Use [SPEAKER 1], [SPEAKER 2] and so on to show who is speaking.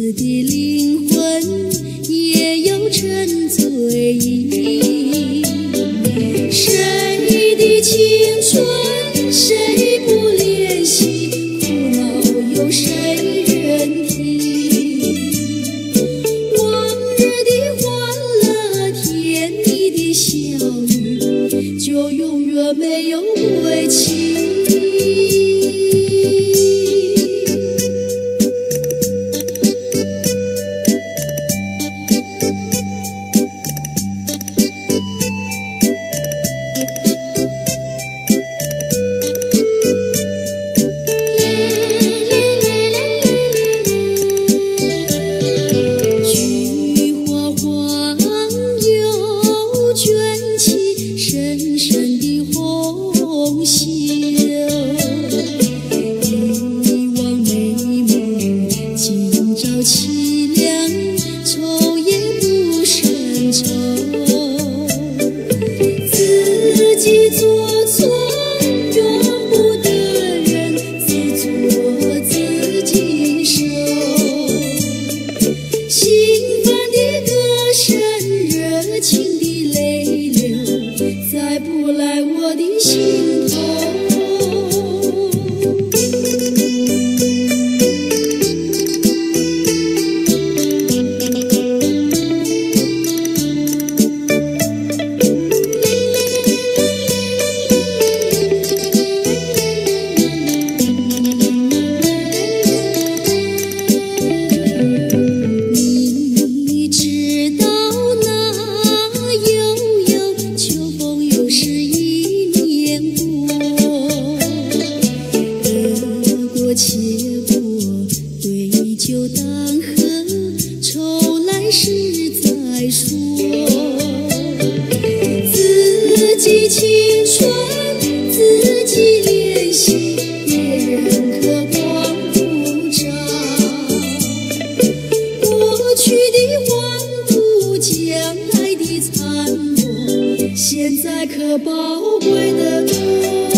[SPEAKER 1] 的灵魂也有沉醉意。谁的青春谁不怜惜，苦恼有谁人听？往日的欢乐，甜蜜的笑语，就永远没有归期。深深的红袖，一往美梦，今朝凄凉，愁也不胜愁。自己做错，怨不得人，自作自己受。心烦的歌声，热情的泪流，再不来我的心头。你知道那悠悠秋风又是一年过，得过且过，对酒当歌，愁来时再说。自己青春自己怜惜，别人可光不着。过去的欢度，将来的残破，现在可宝贵的多。